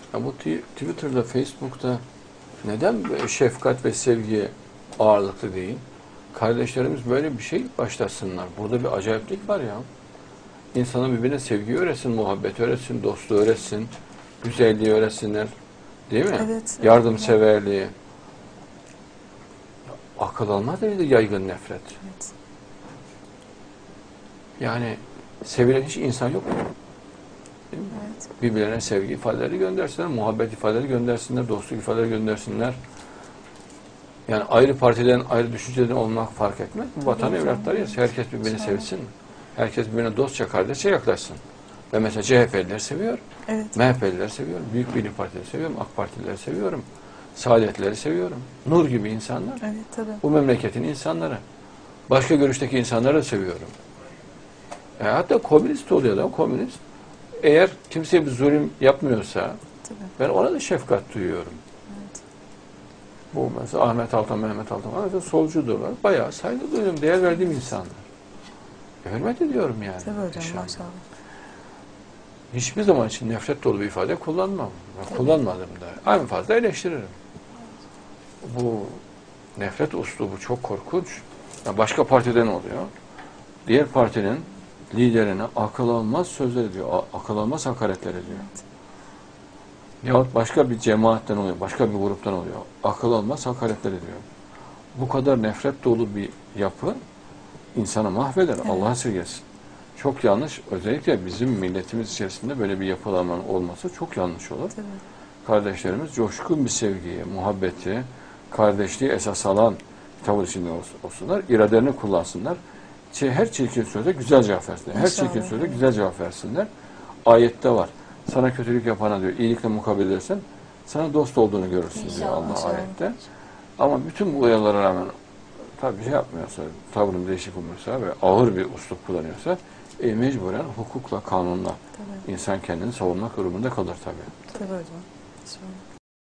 Ya bu Twitter'da, Facebook'ta neden şefkat ve sevgi ağırlıklı değil? Kardeşlerimiz böyle bir şey başlasınlar. Burada bir acayiplik var ya. İnsana birbirine sevgi öğretsin, muhabbet öğretsin, dostluğu öğretsin, güzelliği öğretsinler. Değil mi? Evet. Yardımseverliği. Akıl almaz derecede yaygın nefret. Evet. Yani sevilen hiç insan yok mu? Evet. Birbirlerine sevgi ifadeleri göndersinler, muhabbet ifadeleri göndersinler, dostluk ifadeleri göndersinler. Yani ayrı partiden, ayrı düşünceden olmak fark etmez. Bu vatan evlatlarıyız. Herkes birbirini sevsin. Herkes birbirine dostça, kardeşçe yaklaşsın. Ben mesela CHP'lileri seviyorum. Evet. MHP'lileri seviyorum. Büyük Birlik Partileri seviyorum. AK Partilileri seviyorum. Saadetleri seviyorum. Nur gibi insanlar. Evet, tabii. Bu memleketin insanları. Başka görüşteki insanları da seviyorum. Hatta komünist oluyor da komünist. Eğer kimseye bir zulüm yapmıyorsa Tabii. ben ona da şefkat duyuyorum. Evet. Bu mesela Ahmet Altan, Mehmet Altan mesela solcudurlar. Bayağı saygı duyuyorum, değer verdiğim insanlar. Hürmet ediyorum yani. Tabii hocam, İnşallah. maşallah. Hiçbir zaman için nefret dolu bir ifade kullanmam. Ben kullanmadım da. En fazla eleştiririm. Bu nefret uslubu çok korkunç. Ya başka partiden oluyor. Diğer partinin liderine akıl almaz sözler ediyor. Akıl almaz hakaretler ediyor. Evet. Yahut başka bir cemaatten oluyor. Başka bir gruptan oluyor. Akıl almaz hakaretler ediyor. Bu kadar nefret dolu bir yapı insanı mahveder. Evet. Allah esirgesin. Çok yanlış. Özellikle bizim milletimiz içerisinde böyle bir yapılanmanın olması çok yanlış olur. Tabii. Kardeşlerimiz coşkun bir sevgiyi, muhabbeti, kardeşliği esas alan tavır içinde olsunlar. İradelerini kullansınlar. Her çirkin söze güzel cevap versinler. Her İnşallah. çirkin söze güzel cevap versinler. Ayette var. Sana kötülük yapana diyor, iyilikle mukabil edersen sana dost olduğunu görürsün diyor İnşallah. Allah İnşallah. ayette. Ama bütün bu uyarılara rağmen tabii şey yapmıyorsa, tavrım değişik olursa ve ağır bir üslup kullanıyorsa mecburen hukukla, kanunla Tabii. insan kendini savunmak durumunda kalır tabii. Tabii hocam. İnşallah.